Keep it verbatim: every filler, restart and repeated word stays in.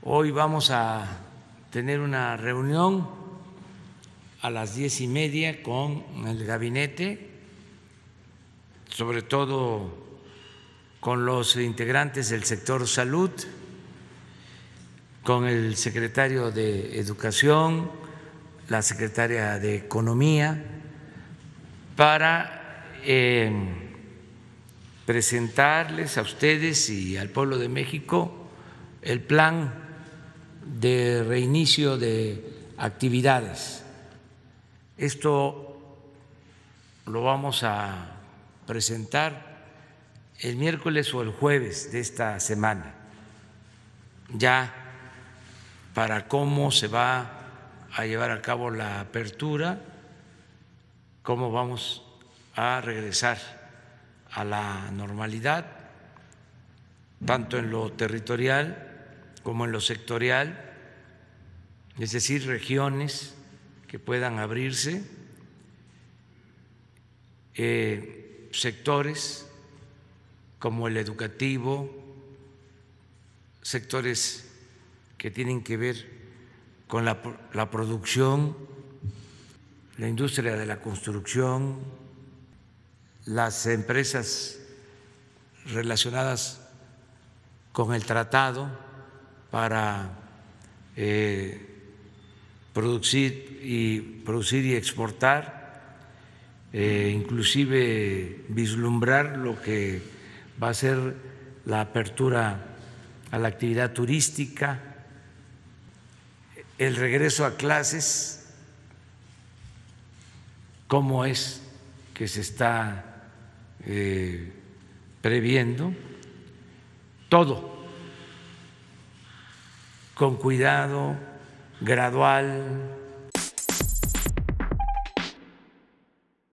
Hoy vamos a tener una reunión a las diez y media con el gabinete, sobre todo con los integrantes del sector salud, con el secretario de Educación, la secretaria de Economía, para eh, presentarles a ustedes y al pueblo de México el plan de reinicio de actividades. Esto lo vamos a presentar el miércoles o el jueves de esta semana, ya para cómo se va a llevar a cabo la apertura, cómo vamos a regresar a la normalidad, tanto en lo territorial como en lo sectorial, es decir, regiones que puedan abrirse, eh, sectores como el educativo, sectores que tienen que ver con la, la producción, la industria de la construcción, las empresas relacionadas con el tratado para eh, producir y producir y exportar, eh, inclusive vislumbrar lo que va a ser la apertura a la actividad turística, el regreso a clases, cómo es que se está eh, previendo, todo con cuidado, gradual,